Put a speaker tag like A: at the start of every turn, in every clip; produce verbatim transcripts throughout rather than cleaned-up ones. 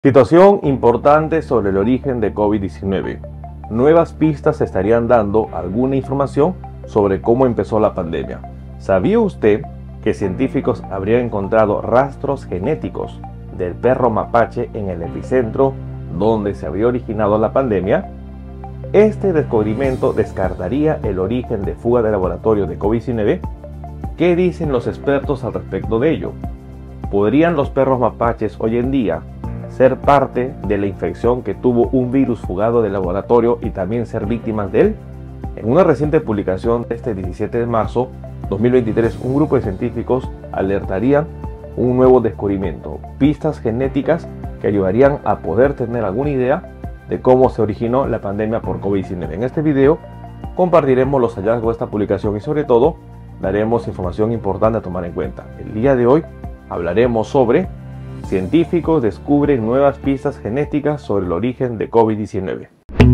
A: Situación importante sobre el origen de COVID diecinueve. Nuevas pistas se estarían dando alguna información sobre cómo empezó la pandemia. ¿Sabía usted que científicos habrían encontrado rastros genéticos del perro mapache en el epicentro donde se habría originado la pandemia? Este descubrimiento descartaría el origen de fuga de laboratorio de COVID diecinueve. ¿Qué dicen los expertos al respecto de ello? ¿Podrían los perros mapaches hoy en día ser parte de la infección que tuvo un virus fugado del laboratorio y también ser víctimas de él? En una reciente publicación de este diecisiete de marzo de dos mil veintitrés, un grupo de científicos alertarían un nuevo descubrimiento, pistas genéticas que ayudarían a poder tener alguna idea de cómo se originó la pandemia por COVID diecinueve. En este video compartiremos los hallazgos de esta publicación y sobre todo daremos información importante a tomar en cuenta. El día de hoy hablaremos sobre científicos descubren nuevas pistas genéticas sobre el origen de COVID diecinueve.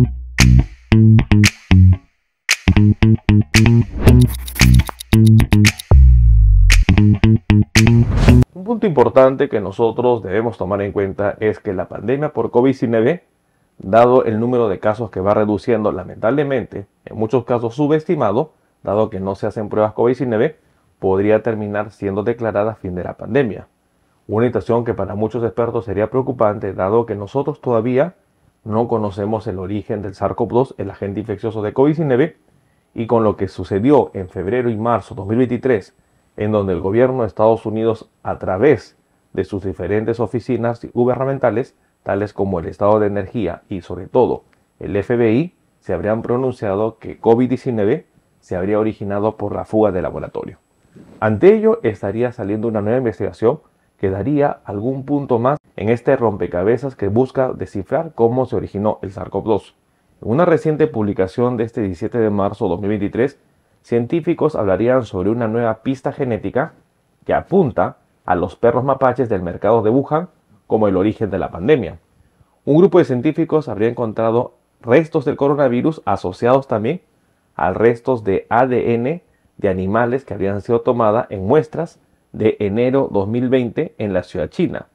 A: Un punto importante que nosotros debemos tomar en cuenta es que la pandemia por COVID diecinueve, dado el número de casos que va reduciendo lamentablemente, en muchos casos subestimado, dado que no se hacen pruebas COVID diecinueve, podría terminar siendo declarada fin de la pandemia. Una situación que para muchos expertos sería preocupante, dado que nosotros todavía no conocemos el origen del SARS-CoV dos, el agente infeccioso de COVID diecinueve, y con lo que sucedió en febrero y marzo de dos mil veintitrés, en donde el gobierno de Estados Unidos, a través de sus diferentes oficinas gubernamentales, tales como el Estado de Energía y sobre todo el F B I, se habrían pronunciado que COVID diecinueve se habría originado por la fuga de laboratorio. Ante ello estaría saliendo una nueva investigación que daría algún punto más en este rompecabezas que busca descifrar cómo se originó el SARS-CoV dos. En una reciente publicación de este diecisiete de marzo de dos mil veintitrés, científicos hablarían sobre una nueva pista genética que apunta a los perros mapaches del mercado de Wuhan como el origen de la pandemia. Un grupo de científicos habría encontrado restos del coronavirus asociados también a restos de A D N de animales que habían sido tomadas en muestras de enero dos mil veinte en la ciudad china.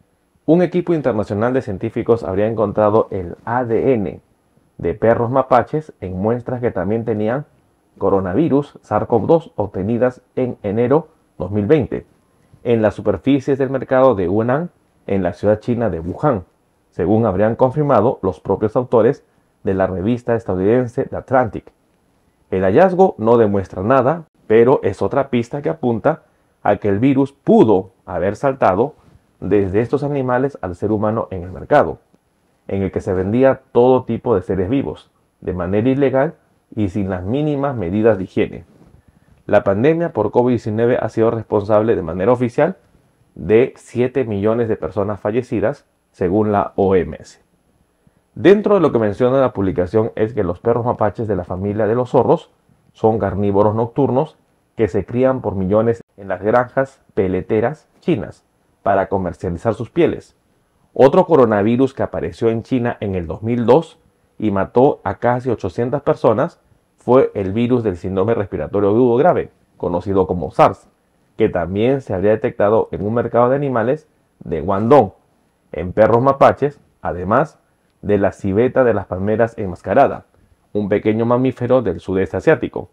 A: Un equipo internacional de científicos habría encontrado el A D N de perros mapaches en muestras que también tenían coronavirus SARS-CoV dos obtenidas en enero dos mil veinte en las superficies del mercado de Hunan en la ciudad china de Wuhan, según habrían confirmado los propios autores de la revista estadounidense The Atlantic. El hallazgo no demuestra nada, pero es otra pista que apunta a que el virus pudo haber saltado desde estos animales al ser humano en el mercado, en el que se vendía todo tipo de seres vivos, de manera ilegal y sin las mínimas medidas de higiene. La pandemia por COVID diecinueve ha sido responsable de manera oficial de siete millones de personas fallecidas, según la O M S. Dentro de lo que menciona la publicación es que los perros mapaches de la familia de los zorros son carnívoros nocturnos que se crían por millones en las granjas peleteras chinas para comercializar sus pieles. Otro coronavirus que apareció en China en el dos mil dos y mató a casi ochocientas personas fue el virus del síndrome respiratorio agudo grave, conocido como SARS, que también se habría detectado en un mercado de animales de Guangdong, en perros mapaches, además de la civeta de las palmeras enmascarada, un pequeño mamífero del sudeste asiático.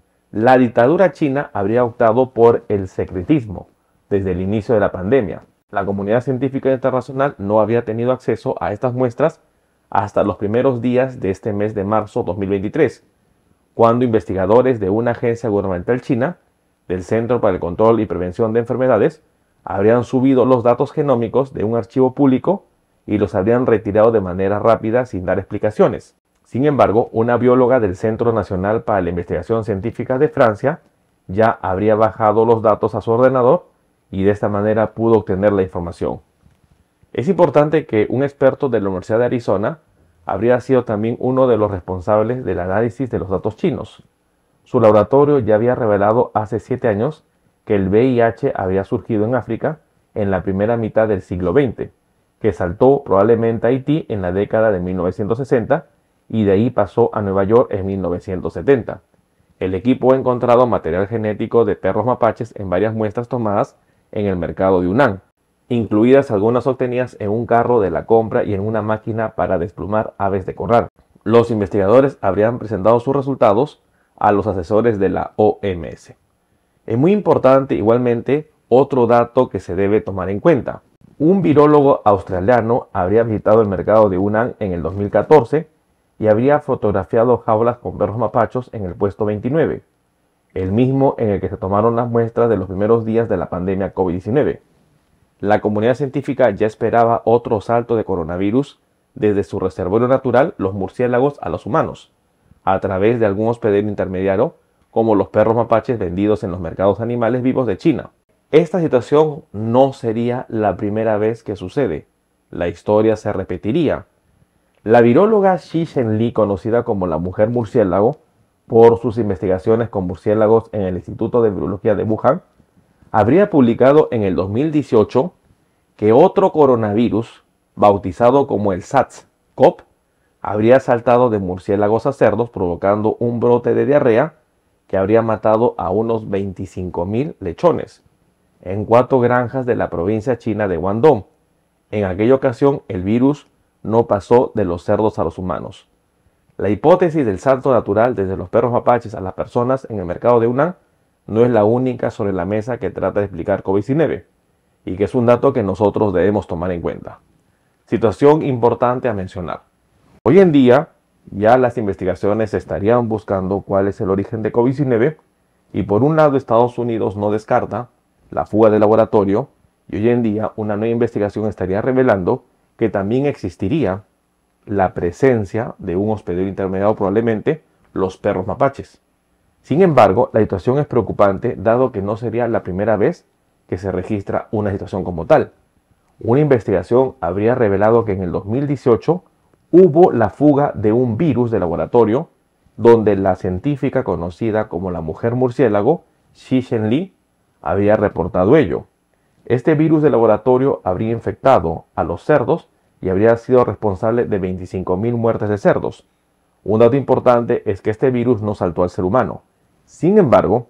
A: La dictadura china habría optado por el secretismo desde el inicio de la pandemia. La comunidad científica internacional no había tenido acceso a estas muestras hasta los primeros días de este mes de marzo de dos mil veintitrés, cuando investigadores de una agencia gubernamental china, del Centro para el Control y Prevención de Enfermedades, habrían subido los datos genómicos de un archivo público y los habrían retirado de manera rápida sin dar explicaciones. Sin embargo, una bióloga del Centro Nacional para la Investigación Científica de Francia ya habría bajado los datos a su ordenador y de esta manera pudo obtener la información. Es importante que un experto de la Universidad de Arizona habría sido también uno de los responsables del análisis de los datos chinos. Su laboratorio ya había revelado hace siete años que el V I H había surgido en África en la primera mitad del siglo veinte, que saltó probablemente a Haití en la década de mil novecientos sesenta y de ahí pasó a Nueva York en mil novecientos setenta. El equipo ha encontrado material genético de perros mapaches en varias muestras tomadas en el mercado de Hunan. incluidas algunas obtenidas en un carro de la compra y en una máquina para desplumar aves de corral. Los investigadores habrían presentado sus resultados a los asesores de la O M S. Es muy importante igualmente otro dato que se debe tomar en cuenta. Un virólogo australiano habría visitado el mercado de Hunan en el dos mil catorce y habría fotografiado jaulas con perros mapachos en el puesto veintinueve, el mismo en el que se tomaron las muestras de los primeros días de la pandemia COVID diecinueve. La comunidad científica ya esperaba otro salto de coronavirus desde su reservorio natural, los murciélagos, a los humanos, a través de algún hospedero intermediario como los perros mapaches vendidos en los mercados animales vivos de China. Esta situación no sería la primera vez que sucede. La historia se repetiría. La viróloga Xi Zhenli, conocida como la mujer murciélago por sus investigaciones con murciélagos en el Instituto de Virología de Wuhan, habría publicado en el dos mil dieciocho que otro coronavirus, bautizado como el SARS-CoV, habría saltado de murciélagos a cerdos, provocando un brote de diarrea que habría matado a unos veinticinco mil lechones en cuatro granjas de la provincia china de Guangdong. En aquella ocasión, el virus no pasó de los cerdos a los humanos. La hipótesis del salto natural desde los perros mapaches a las personas en el mercado de Hunan no es la única sobre la mesa que trata de explicar COVID diecinueve, y que es un dato que nosotros debemos tomar en cuenta. Situación importante a mencionar. Hoy en día, ya las investigaciones estarían buscando cuál es el origen de COVID diecinueve, y por un lado Estados Unidos no descarta la fuga de laboratorio, y hoy en día una nueva investigación estaría revelando que también existiría la presencia de un hospedero intermediario, probablemente los perros mapaches. Sin embargo, la situación es preocupante, dado que no sería la primera vez que se registra una situación como tal. Una investigación habría revelado que en el dos mil dieciocho hubo la fuga de un virus de laboratorio, donde la científica conocida como la mujer murciélago, Xi Zhenli, había reportado ello. Este virus de laboratorio habría infectado a los cerdos y habría sido responsable de veinticinco mil muertes de cerdos. Un dato importante es que este virus no saltó al ser humano. Sin embargo,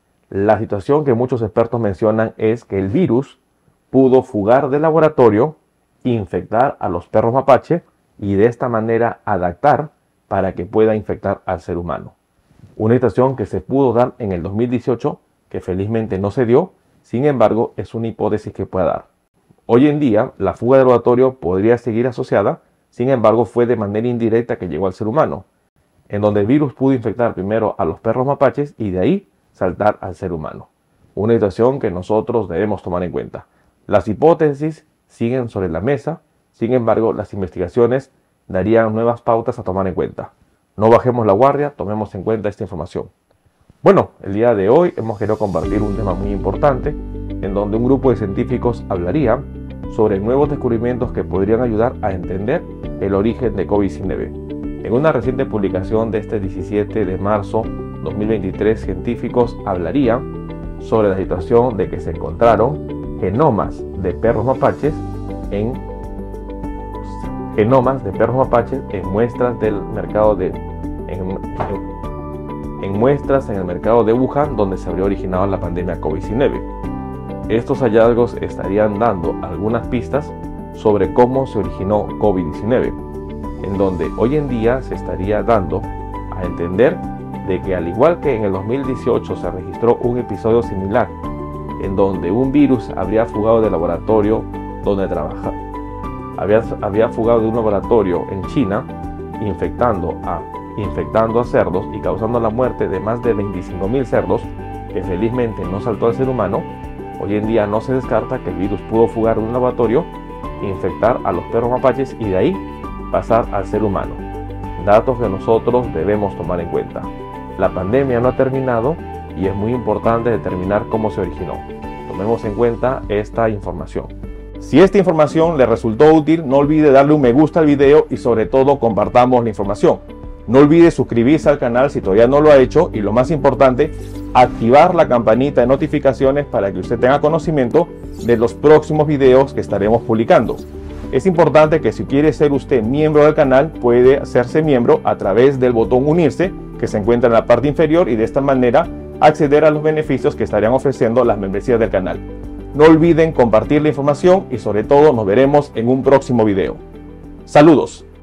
A: la situación que muchos expertos mencionan es que el virus pudo fugar del laboratorio, infectar a los perros mapache y de esta manera adaptar para que pueda infectar al ser humano. Una situación que se pudo dar en el dos mil dieciocho, que felizmente no se dio. Sin embargo, es una hipótesis que puede dar. Hoy en día, la fuga del laboratorio podría seguir asociada, sin embargo, fue de manera indirecta que llegó al ser humano, en donde el virus pudo infectar primero a los perros mapaches y de ahí saltar al ser humano. Una situación que nosotros debemos tomar en cuenta. Las hipótesis siguen sobre la mesa, sin embargo, las investigaciones darían nuevas pautas a tomar en cuenta. No bajemos la guardia, tomemos en cuenta esta información. Bueno, el día de hoy hemos querido compartir un tema muy importante, en donde un grupo de científicos hablaría sobre nuevos descubrimientos que podrían ayudar a entender el origen de COVID diecinueve. En una reciente publicación de este diecisiete de marzo de dos mil veintitrés, científicos hablarían sobre la situación de que se encontraron genomas de perros mapaches en genomas de perros mapaches en muestras del mercado de en, en, en muestras en el mercado de Wuhan, donde se habría originado la pandemia COVID diecinueve. Estos hallazgos estarían dando algunas pistas sobre cómo se originó COVID diecinueve, en donde hoy en día se estaría dando a entender de que, al igual que en el dos mil dieciocho se registró un episodio similar, en donde un virus habría fugado del laboratorio donde trabaja, había, había fugado de un laboratorio en China, infectando a infectando a cerdos y causando la muerte de más de veinticinco mil cerdos, que felizmente no saltó al ser humano. Hoy en día no se descarta que el virus pudo fugar de un laboratorio, infectar a los perros mapaches y de ahí pasar al ser humano. Datos que nosotros debemos tomar en cuenta. La pandemia no ha terminado y es muy importante determinar cómo se originó. Tomemos en cuenta esta información. Si esta información le resultó útil, no olvide darle un me gusta al video y sobre todo compartamos la información. No olvide suscribirse al canal si todavía no lo ha hecho y, lo más importante, activar la campanita de notificaciones para que usted tenga conocimiento de los próximos videos que estaremos publicando. Es importante que, si quiere ser usted miembro del canal, puede hacerse miembro a través del botón unirse que se encuentra en la parte inferior y de esta manera acceder a los beneficios que estarían ofreciendo las membresías del canal. No olviden compartir la información y sobre todo nos veremos en un próximo video. Saludos.